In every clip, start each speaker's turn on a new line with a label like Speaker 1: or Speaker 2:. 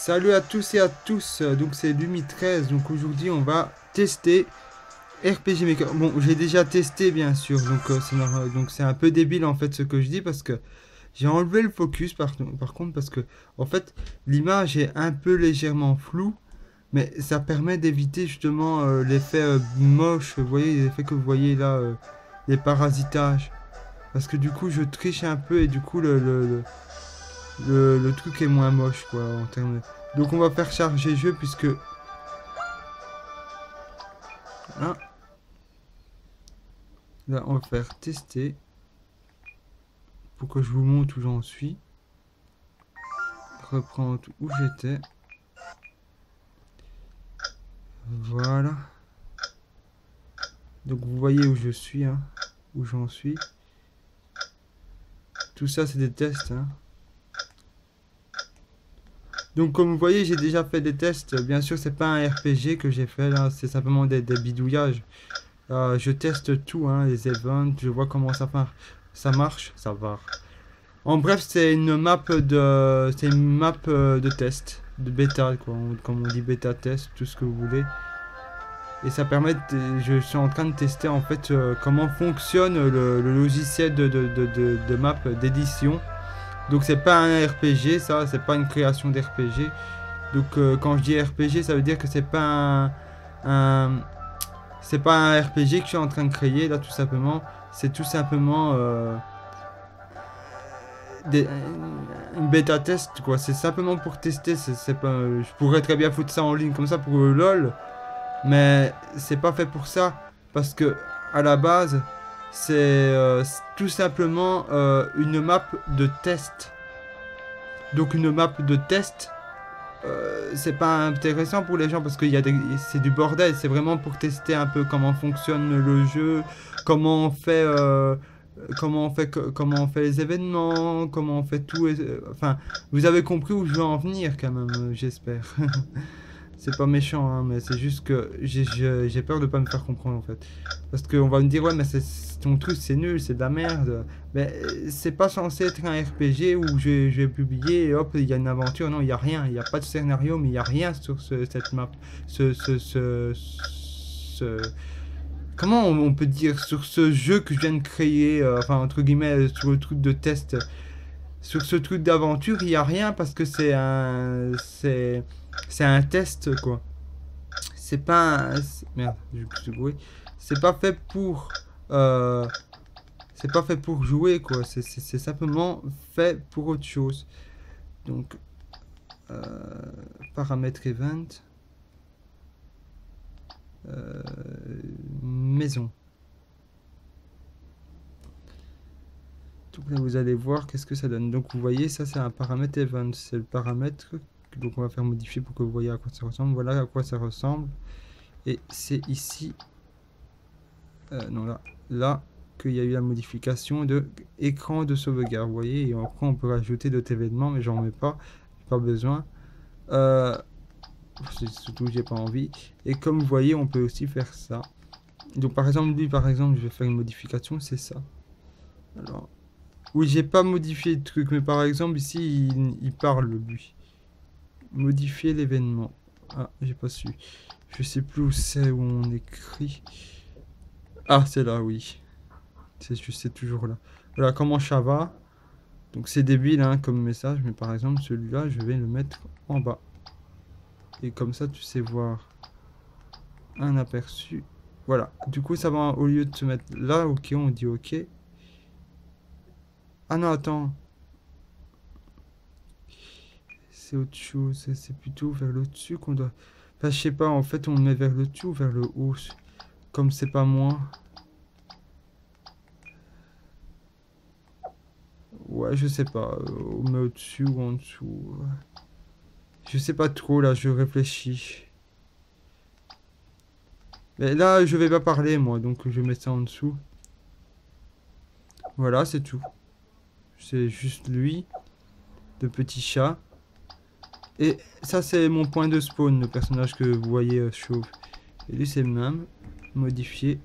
Speaker 1: Salut à tous et à tous, donc c'est Lumi13, donc aujourd'hui on va tester RPG Maker. Bon, j'ai déjà testé bien sûr, donc c'est un peu débile en fait ce que je dis parce que j'ai enlevé le focus par contre parce que en fait l'image est un peu légèrement floue, mais ça permet d'éviter justement l'effet moche, vous voyez, l'effet que vous voyez là, les parasitages. Parce que du coup je triche un peu et du coup le truc est moins moche quoi en termes de... Donc on va faire charger jeu puisque... Hein, là on va faire tester pour que je vous montre où j'en suis. Reprendre où j'étais. Voilà. Donc vous voyez où je suis, hein, où j'en suis. Tout ça c'est des tests. Hein. Donc comme vous voyez j'ai déjà fait des tests. Bien sûr c'est pas un RPG que j'ai fait là, c'est simplement des bidouillages. Je teste tout, hein, les events, je vois comment ça marche, ça va. En bref, c'est une map de test, de bêta, quoi, comme on dit bêta test, tout ce que vous voulez. Et ça permet, je suis en train de tester en fait comment fonctionne le logiciel de map d'édition. Donc c'est pas un RPG, ça, c'est pas une création d'RPG. Donc quand je dis RPG, ça veut dire que un c'est pas un RPG que je suis en train de créer là tout simplement. C'est tout simplement des, une bêta test quoi. C'est simplement pour tester. C'est pas, je pourrais très bien foutre ça en ligne comme ça pour le LOL, mais c'est pas fait pour ça parce que à la base c'est tout simplement une map de test. Donc une map de test. C'est pas intéressant pour les gens parce que c'est du bordel, c'est vraiment pour tester un peu comment fonctionne le jeu, comment on fait, comment on fait les événements, comment on fait tout. Enfin, vous avez compris où je veux en venir quand même, j'espère. C'est pas méchant, hein, mais c'est juste que j'ai peur de pas me faire comprendre en fait. Parce qu'on va me dire, ouais, mais ton truc c'est nul, c'est de la merde. Mais c'est pas censé être un RPG où je vais publier et hop, il y a une aventure. Non, il y a rien. Il n'y a pas de scénario, mais il y a rien sur cette map. Ce, ce, ce, ce- Comment on peut dire sur ce jeu que je viens de créer, enfin, entre guillemets, sur le truc de test. Sur ce truc d'aventure, il n'y a rien parce que c'est un test, quoi. C'est pas un... Merde, j'ai plus de bruit. C'est pas fait pour... euh, c'est pas fait pour jouer, quoi. C'est simplement fait pour autre chose. Donc, euh, paramètres event. Euh, maison. Donc là, vous allez voir qu'est-ce que ça donne. Donc, vous voyez, ça, c'est un paramètre event. C'est le paramètre. Donc, on va faire modifier pour que vous voyez à quoi ça ressemble. Voilà à quoi ça ressemble. Et c'est ici... non, là qu'il y a eu la modification de écran de sauvegarde. Vous voyez, et après on peut rajouter d'autres événements, mais j'en mets pas besoin. Surtout j'ai pas envie. Et comme vous voyez, on peut aussi faire ça. Donc par exemple, lui par exemple, je vais faire une modification, c'est ça. Alors, oui, j'ai pas modifié le truc, mais par exemple ici, il parle lui. Modifier l'événement. Ah, j'ai pas su. Je sais plus où c'est où on écrit. Ah, c'est là, oui. C'est toujours là. Voilà comment ça va. Donc c'est débile hein, comme message, mais par exemple celui-là, je vais le mettre en bas. Et comme ça, tu sais voir un aperçu. Voilà. Du coup, ça va, au lieu de se mettre là, ok, on dit ok. Ah non, attends. C'est autre chose. C'est plutôt vers le dessus qu'on doit... Enfin, je sais pas, en fait, on le met vers le dessus ou vers le haut. Comme c'est pas moi. Ouais, je sais pas. On met au-dessus ou en dessous. Je sais pas trop, là, je réfléchis. Mais là, je vais pas parler, moi, donc je mets ça en dessous. Voilà, c'est tout. C'est juste lui, le petit chat. Et ça, c'est mon point de spawn, le personnage que vous voyez chauve. Et lui, c'est le même. Modifier.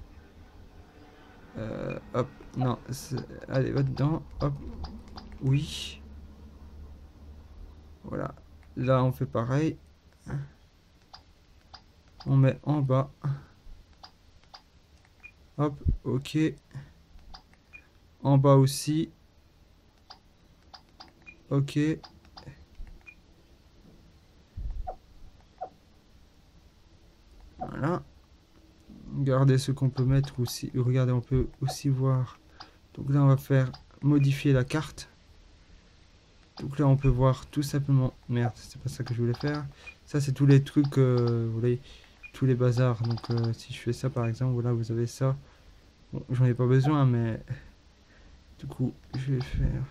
Speaker 1: Hop, non. Allez, va dedans. Hop. Oui. Voilà. Là, on fait pareil. On met en bas. Hop, ok. En bas aussi. Ok. Voilà. Regardez ce qu'on peut mettre aussi. Regardez, on peut aussi voir. Donc là, on va faire modifier la carte. Donc là, on peut voir tout simplement... Merde, c'est pas ça que je voulais faire. Ça, c'est tous les trucs, vous voyez, tous les bazars. Donc si je fais ça, par exemple, voilà, vous avez ça. Bon, j'en ai pas besoin, mais... Du coup, je vais faire...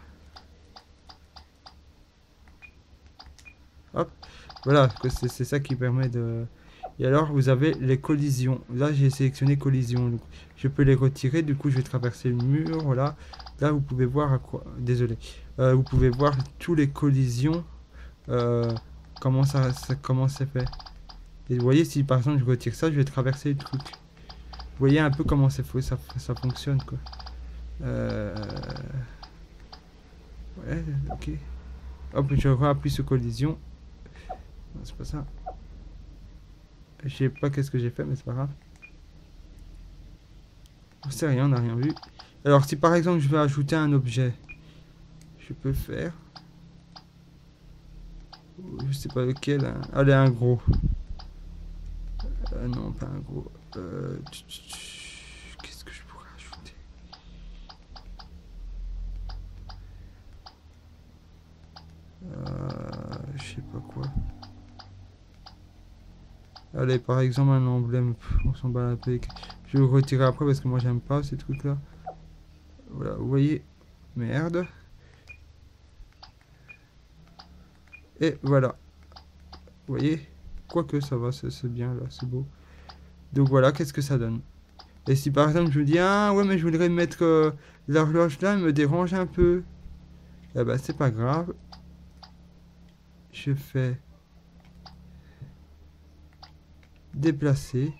Speaker 1: Hop. Voilà, c'est ça qui permet de... Et alors, vous avez les collisions. Là, j'ai sélectionné collision. Donc, je peux les retirer. Du coup, je vais traverser le mur. Voilà. Là, vous pouvez voir à quoi... Désolé. Vous pouvez voir tous les collisions. Comment comment c'est fait. Et vous voyez, si par exemple, je retire ça, je vais traverser le truc. Vous voyez un peu comment ça fonctionne, quoi. Ouais, ok. Hop, je réappuie sur collision. Non, c'est pas ça. Je sais pas qu'est-ce que j'ai fait, mais c'est pas grave. C'est rien, on n'a rien vu. Alors, si par exemple, je veux ajouter un objet, je peux faire. Je sais pas lequel. Hein. Allez, un gros. Non, pas un gros. Qu'est-ce que je pourrais ajouter? Je sais pas quoi. Allez, par exemple, un emblème. On s'en bat la tête. Je vais le retirer après parce que moi, j'aime pas ces trucs-là. Voilà, vous voyez. Merde. Et voilà. Vous voyez? Quoique ça va, c'est bien là, c'est beau. Donc voilà, qu'est-ce que ça donne? Et si par exemple je me dis, ah ouais, mais je voudrais mettre l'horloge là, elle me dérange un peu. Eh ben, c'est pas grave. Je fais déplacer.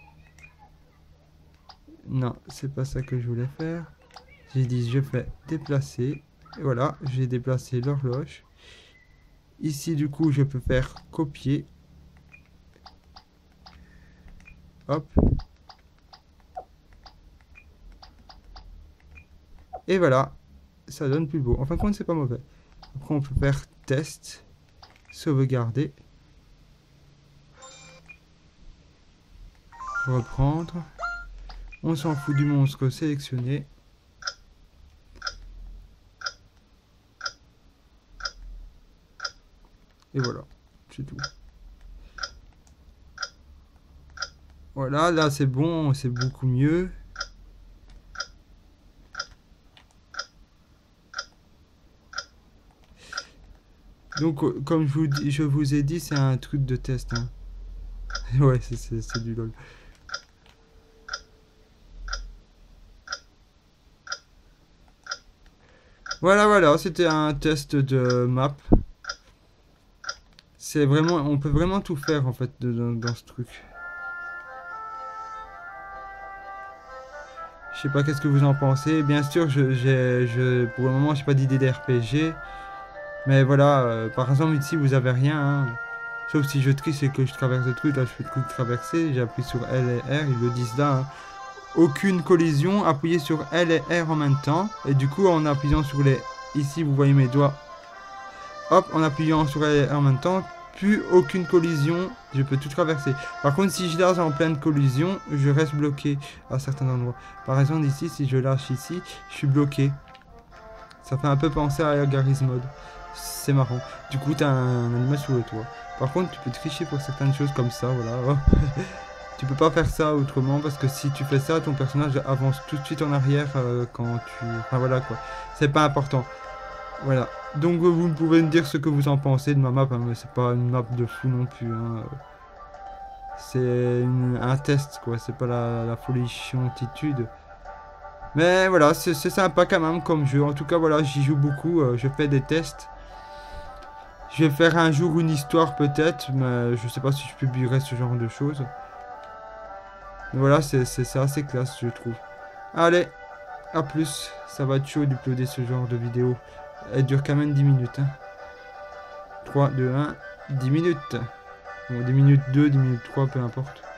Speaker 1: Non, c'est pas ça que je voulais faire. J'ai dit, je fais déplacer. Et voilà, j'ai déplacé l'horloge. Ici, du coup, je peux faire copier. Hop. Et voilà, ça donne plus beau. En fin de compte, c'est pas mauvais. Après, on peut faire test, sauvegarder, reprendre. On s'en fout du monstre sélectionné. Et voilà, c'est tout. Voilà, là c'est bon, c'est beaucoup mieux. Donc, comme je vous ai dit, c'est un truc de test. Hein. Ouais, c'est du lol. Voilà, voilà, c'était un test de map. C'est vraiment, on peut vraiment tout faire en fait dans ce truc. Je sais pas qu'est-ce que vous en pensez. Bien sûr, pour le moment, j'ai pas d'idée d'RPG. Mais voilà, par exemple, ici, vous avez rien. Hein. Sauf si je triche et que je traverse le truc. Là, je fais le truc traverser. J'ai appuyé sur L et R. Ils le disent là. Hein. Aucune collision. Appuyez sur L et R en même temps. Et du coup, en appuyant sur les... Ici, vous voyez mes doigts. Hop, en appuyant sur L et R en même temps. Plus aucune collision. Je peux tout traverser. Par contre, si je lâche en pleine collision, je reste bloqué à certains endroits. Par exemple, ici, si je lâche ici, je suis bloqué. Ça fait un peu penser à Garry's Mod. C'est marrant. Du coup, t'as un animal sur le toit. Par contre, tu peux tricher pour certaines choses comme ça, voilà. Tu peux pas faire ça autrement parce que si tu fais ça, ton personnage avance tout de suite en arrière quand tu... Enfin voilà quoi. C'est pas important. Voilà. Donc vous pouvez me dire ce que vous en pensez de ma map, hein, mais c'est pas une map de fou non plus. Hein. C'est un test quoi, c'est pas la folie chiantitude. Mais voilà, c'est sympa quand même comme jeu. En tout cas, voilà, j'y joue beaucoup, je fais des tests. Je vais faire un jour une histoire peut-être, mais je sais pas si je publierai ce genre de choses. Mais voilà, c'est assez classe, je trouve. Allez, à plus. Ça va être chaud d'uploader ce genre de vidéo. Elle dure quand même 10 minutes. Hein. 3, 2, 1. 10 minutes. Bon, 10 minutes 2, 10 minutes 3, peu importe.